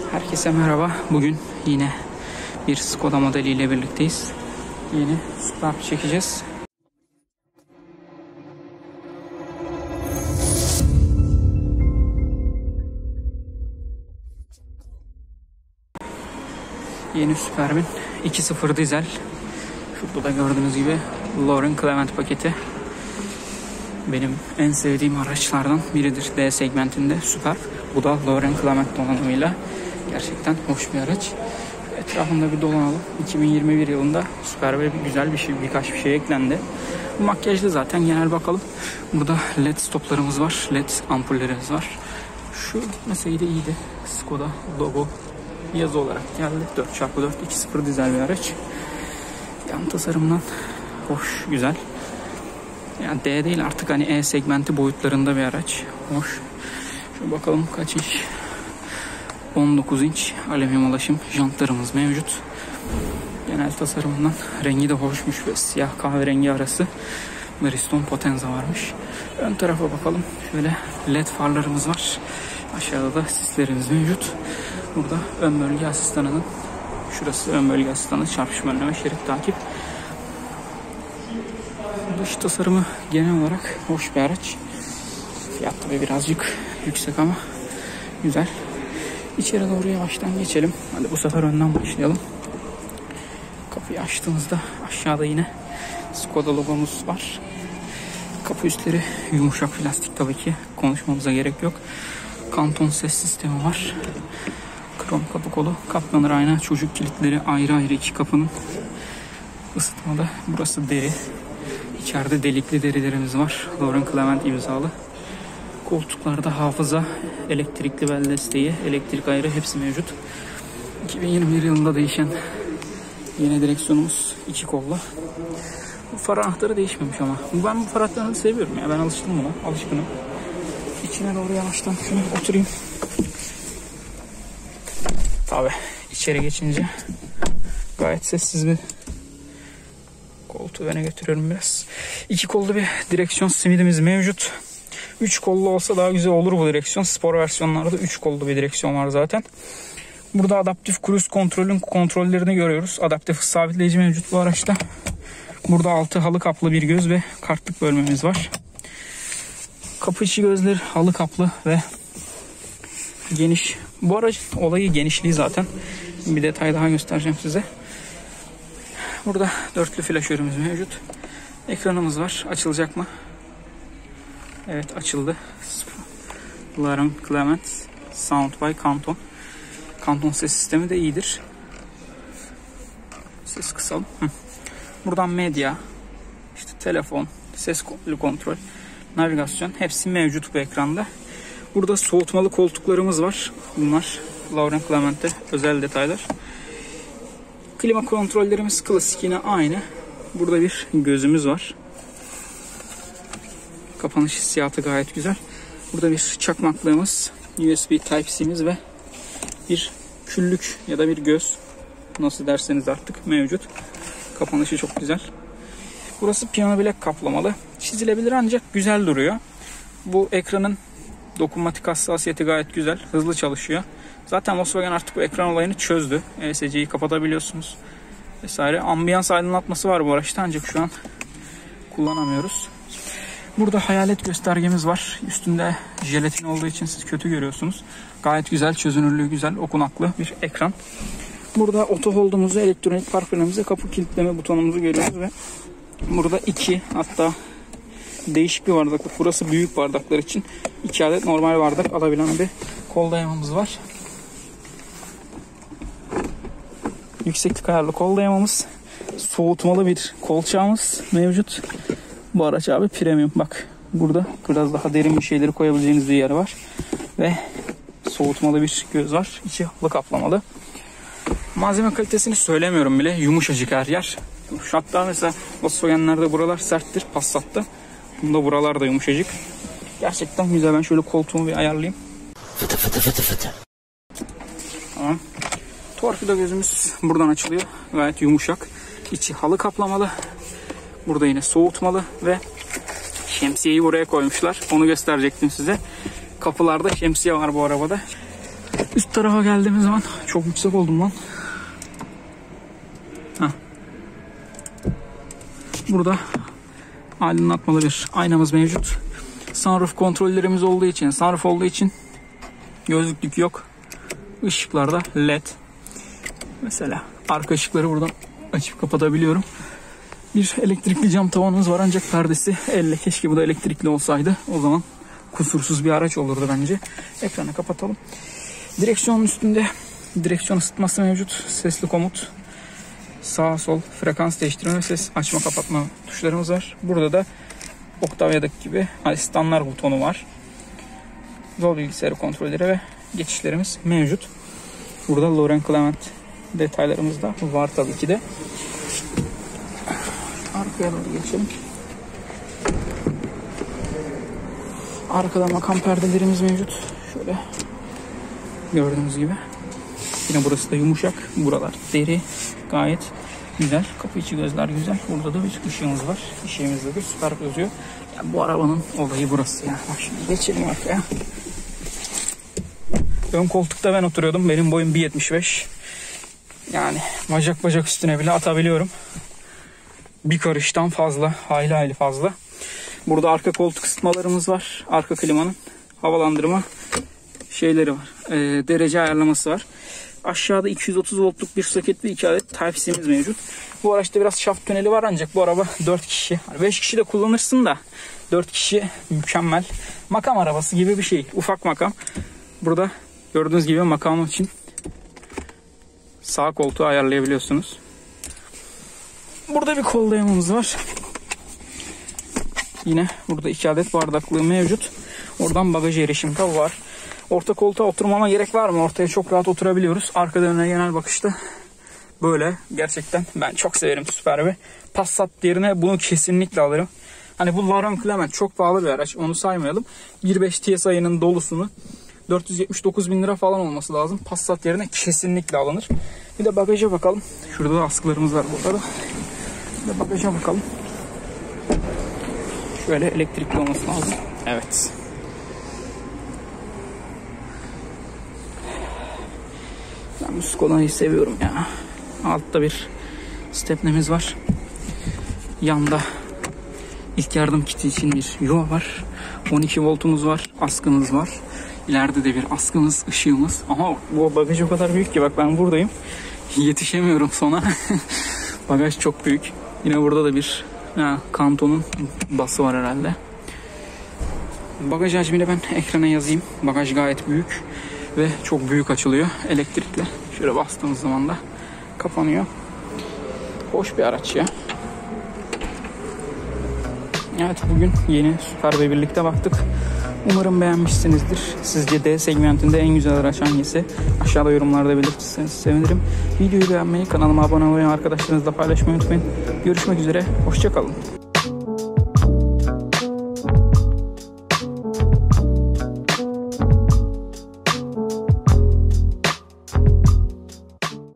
Herkese merhaba. Bugün yine bir Skoda modeliyle birlikteyiz. Yeni Superb çekeceğiz. Yeni Superb'in 2.0 dizel. Şurada da gördüğünüz gibi Lauren Clement paketi. Benim en sevdiğim araçlardan biridir D segmentinde Superb. Bu da Lauren Clement donanımıyla. Gerçekten hoş bir araç. Etrafında bir dolanalım. 2021 yılında Superb'e güzel birkaç bir şey eklendi. Bu makyajlı zaten, genel bakalım. Burada LED stoplarımız var. LED ampullerimiz var. Şu meseleyi de iyiydi. Skoda logo yazı olarak geldi. 4x4 2.0 dizel bir araç. Yan tasarımdan hoş, güzel. Yani D değil artık, hani E segmenti boyutlarında bir araç. Hoş. Şöyle bakalım kaç inç. 19 inç alüminyum ulaşım jantlarımız mevcut. Genel tasarımından rengi de hoşmuş ve siyah kahverengi arası Bridgestone Potenza varmış. Ön tarafa bakalım. Şöyle LED farlarımız var. Aşağıda da sislerimiz mevcut. Burada ön bölge asistanının, şurası ön bölge asistanı, çarpışma önleme, şerit takip. Dış tasarımı genel olarak hoş bir araç. Fiyat tabii birazcık yüksek ama güzel. İçeri doğru yavaştan geçelim. Hadi bu sefer önden başlayalım. Kapıyı açtığımızda aşağıda yine Skoda logomuz var. Kapı üstleri yumuşak plastik tabii ki. Konuşmamıza gerek yok. Kanton ses sistemi var. Krom kapı kolu. Katlanır ayna. Çocuk kilitleri ayrı ayrı iki kapının. Isıtmada. Burası deri. İçeride delikli derilerimiz var. Lauren Clement imzalı. Koltuklarda hafıza, elektrikli bel desteği, elektrik ayrı hepsi mevcut. 2021 yılında değişen yeni direksiyonumuz iki kolla. Bu far anahtarı değişmemiş ama. Ben bu far anahtarını seviyorum ya. Ben alıştım buna. Alışkınım. İçine doğru yavaştan şunu oturayım. Tabii içeri geçince gayet sessiz bir koltuğu öne götürüyorum biraz. İki kollu bir direksiyon simidimiz mevcut. 3 kollu olsa daha güzel olur bu direksiyon. Spor versiyonlarda 3 kollu bir direksiyon var zaten. Burada adaptif cruise kontrolün kontrollerini görüyoruz. Adaptif hız sabitleyici mevcut bu araçta. Burada altı halı kaplı bir göz ve kartlık bölmemiz var. Kapı içi gözler halı kaplı ve geniş. Bu aracın olayı genişliği zaten. Bir detay daha göstereceğim size. Burada dörtlü flaşörümüz mevcut. Ekranımız var. Açılacak mı? Evet, açıldı. Lauren Clement Sound by Kanton. Kanton ses sistemi de iyidir. Ses kısalım. Buradan medya, işte telefon, ses kontrol, navigasyon hepsi mevcut bu ekranda. Burada soğutmalı koltuklarımız var. Bunlar Lauren Clement'te özel detaylar. Klima kontrollerimiz klasik yine aynı. Burada bir gözümüz var. Kapanış hissiyatı gayet güzel. Burada bir çakmaklığımız, USB Type-C'miz ve bir küllük ya da bir göz, nasıl derseniz artık, mevcut. Kapanışı çok güzel. Burası piyano bilek kaplamalı. Çizilebilir ancak güzel duruyor. Bu ekranın dokunmatik hassasiyeti gayet güzel. Hızlı çalışıyor. Zaten Volkswagen artık bu ekran olayını çözdü. ESC'yi kapatabiliyorsunuz vesaire. Ambiyans aydınlatması var bu araçta ancak şu an kullanamıyoruz. Burada hayalet göstergemiz var. Üstünde jelatin olduğu için siz kötü görüyorsunuz. Gayet güzel, çözünürlüğü güzel, okunaklı bir ekran. Burada auto hold'umuzu, elektronik park frenimizi, kapı kilitleme butonumuzu görüyoruz ve burada iki, hatta değişik bir bardaklık. Burası büyük bardaklar için. 2 adet normal bardak alabilen bir kol dayamamız var. Yükseklik ayarlı kol dayamamız. Soğutmalı bir kolçağımız mevcut. Bu araç abi premium. Bak burada biraz daha derin bir şeyleri koyabileceğiniz bir yer var. Ve soğutmalı bir göz var. İçi halı kaplamalı. Malzeme kalitesini söylemiyorum bile. Yumuşacık her yer. Hatta mesela Volkswagen'lerde buralar serttir. Passat'ta. Bunda buralar da yumuşacık. Gerçekten güzel. Ben şöyle koltuğumu bir ayarlayayım. Fıtı fıtı fıtı fıtı. Tamam. Torpido gözümüz buradan açılıyor. Gayet yumuşak. İçi halı kaplamalı. Burada yine soğutmalı ve şemsiyeyi buraya koymuşlar. Onu gösterecektim size. Kapılarda şemsiye var bu arabada. Üst tarafa geldiğimiz zaman çok yüksek oldum lan. Heh. Burada aydınlatmalı bir aynamız mevcut. Sunroof kontrollerimiz olduğu için, sunroof olduğu için gözlüklük yok. Işıklarda led. Mesela arka ışıkları buradan açıp kapatabiliyorum. Bir elektrikli cam tavanımız var ancak perdesi elle. Keşke bu da elektrikli olsaydı. O zaman kusursuz bir araç olurdu bence. Ekranı kapatalım. Direksiyonun üstünde direksiyon ısıtması mevcut. Sesli komut. Sağ sol frekans değiştirme ve ses açma kapatma tuşlarımız var. Burada da Octavia'daki gibi asistanlar butonu var. Yol bilgisayarı kontrolleri ve geçişlerimiz mevcut. Burada Lauren Clement detaylarımız da var tabii ki de. Arkaya doğru geçelim. Arkada makam perdelerimiz mevcut. Şöyle gördüğünüz gibi. Yine burası da yumuşak. Buralar deri. Gayet güzel. Kapı içi gözler güzel. Burada da bir ışığımız var. Işığımızda da süper yazıyor. Yani bu arabanın olayı burası ya. Bak şimdi geçelim arkaya. Ön koltukta ben oturuyordum. Benim boyum 1.75. Yani bacak üstüne bile atabiliyorum. Bir karıştan fazla. Hayli fazla. Burada arka koltuk ısıtmalarımız var. Arka klimanın havalandırma şeyleri var. Derece ayarlaması var. Aşağıda 230 voltluk bir soket ve 2 adet Type-C'miz mevcut. Bu araçta biraz şaft tüneli var ancak bu araba 4 kişi. 5 kişi de kullanırsın da 4 kişi mükemmel. Makam arabası gibi bir şey. Ufak makam. Burada gördüğünüz gibi makam için sağ koltuğu ayarlayabiliyorsunuz. Burada bir kol dayamamız var. Yine burada 2 adet bardaklığı mevcut. Oradan bagaja erişim de var. Orta koltuğa oturmama gerek var mı? Ortaya çok rahat oturabiliyoruz. Arkada öne genel bakışta böyle. Gerçekten ben çok severim Superb'i. Passat yerine bunu kesinlikle alırım. Hani bu Lauren Clement çok pahalı bir araç. Onu saymayalım. 1.5 TSI'nin dolusunu 479.000 lira falan olması lazım. Passat yerine kesinlikle alınır. Bir de bagaja bakalım. Şurada da askılarımız var burada da. Bir de bagaja bakalım. Şöyle elektrikli olması lazım. Evet. Ben bu Skoda'yı seviyorum ya. Altta bir stepnemiz var. Yanda ilk yardım kiti için bir yuva var. 12 voltumuz var. Askımız var. İleride de bir askımız, ışığımız. Ama bu bagaj o kadar büyük ki bak ben buradayım. Yetişemiyorum sona. Bagaj çok büyük. Yine burada da bir Kanton'un bası var herhalde. Bagaj hacmini ben ekrana yazayım. Bagaj gayet büyük ve çok büyük açılıyor elektrikle. Şöyle bastığımız zaman da kapanıyor. Hoş bir araç ya. Evet, bugün yeni Superb'le birlikte baktık. Umarım beğenmişsinizdir. Sizce D segmentinde en güzel araç hangisi? Aşağıda yorumlarda belirtirseniz sevinirim. Videoyu beğenmeyi, kanalıma abone olmayı, arkadaşlarınızla paylaşmayı unutmayın. Görüşmek üzere, hoşça kalın.